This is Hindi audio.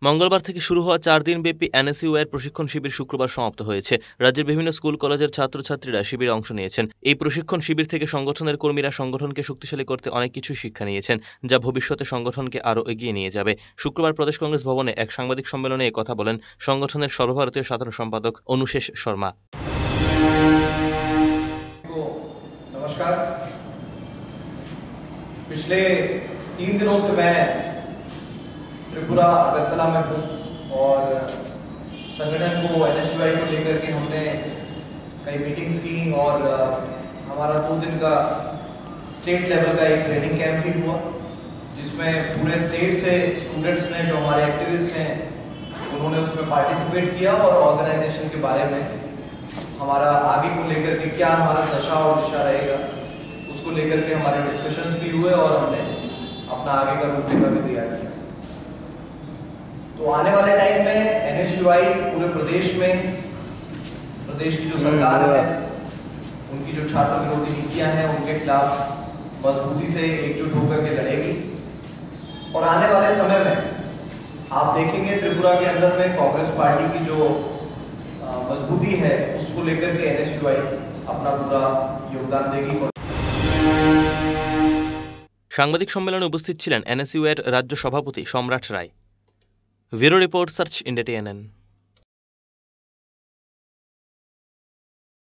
মঙ্গলবার থেকে শুরু হওয়া 4 দিনব্যাপী এনএসইউআই প্রশিক্ষণ শিবির শুক্রবার সমাপ্ত হয়েছে। রাজ্যের বিভিন্ন স্কুল কলেজের ছাত্রছাত্রীরা শিবিরে অংশ নিয়েছেন। এই প্রশিক্ষণ শিবির থেকে সংগঠনের কর্মীরা সংগঠনকে শক্তিশালী করতে অনেক কিছুই শিক্ষা নিয়েছেন, যা ভবিষ্যতে সংগঠনকে আরও এগিয়ে নিয়ে যাবে। শুক্রবার প্রদেশ কংগ্রেস ভবনে এক সাংবাদিক সম্মেলনে কথা বলেন সংগঠনের সর্বভারতীয় সাধারণ সম্পাদক অনুশেষ শর্মা। नमस्कार। पिछले 3 दिनों से मैं त्रिपुरा अगरतला में हूँ और संगठन को एनएसयूआई को लेकर के हमने कई मीटिंग्स की और हमारा 2 दिन का स्टेट लेवल का एक ट्रेनिंग कैंप भी हुआ, जिसमें पूरे स्टेट से स्टूडेंट्स ने, जो हमारे एक्टिविस्ट हैं, उन्होंने उसमें पार्टिसिपेट किया और ऑर्गेनाइजेशन के बारे में हमारा आगे को लेकर के क्या हमारा दशा और दिशा रहेगा उसको लेकर के हमारे डिस्कशंस भी हुए और हमने अपना आगे का रूपरेखा भी तैयार किया। तो आने वाले टाइम में एनएसयूआई पूरे प्रदेश में, प्रदेश की जो सरकार है, उनकी जो छात्र विरोधी नीतियां हैं, उनके खिलाफ मजबूती से एकजुट होकर के लड़ेगी। और आने वाले समय में आप देखेंगे त्रिपुरा के अंदर में कांग्रेस पार्टी की जो मजबूती है उसको लेकर के एनएसयूआई अपना पूरा योगदान देगी। সাংবাদিক সম্মেলনে উপস্থিত ছিলেন এনএসইউআই এর রাজ্য সভাপতি Samrat Roy. Bureau report, search India TNN।